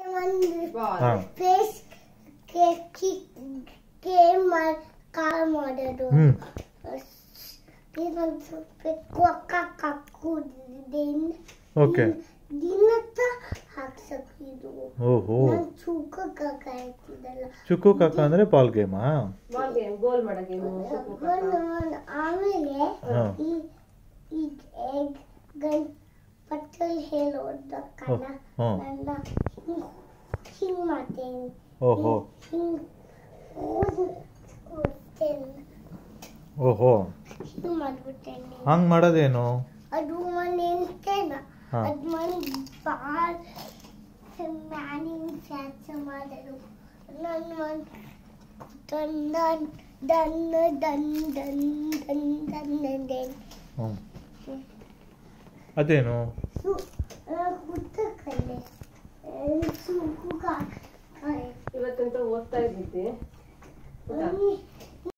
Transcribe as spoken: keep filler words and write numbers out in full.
Face ಕಾಲ್ ಮಾಡೋದು okay ಚುಕ್ಕು ಕಾಕ ಅಂದ್ರೆ ಬಾಲ್ ಗೇಮಾ? ಆಮೇಲೆ ಪಟ್ಟಲ್ ಹೇಳೋದಕ್ಕಲ್ಲ ಹಿಂಗ್ ಮಾಡ್ತೇನೆ. ಓಹೋ ಓಹೋ ಹಿಂಗ್ ಮಾಡ್ಬಿಟ್ಟೇನೆ. ಹಂಗ್ ಮಾಡೋದೇನು? ಅದು ಮನೇನ ಅದು ಮನೆ ಬಾಳ್ ಮ್ಯಾನಿಂಗ್ ಕ್ಯಾಚ್ ಮಾಡೋದು. ನನ್ನ ದನ್ ದನ್ ದನ್ ದನ್ ದನ್ ದನ್ ದನ್ ದನ್ ಅದೇನು? ಹುಟ್ಟಕ್ಕಲ್ಲೇ ಇವತ್ತಂತ ಓದ್ತಾ ಇದ್ದಿದ್ದೆ.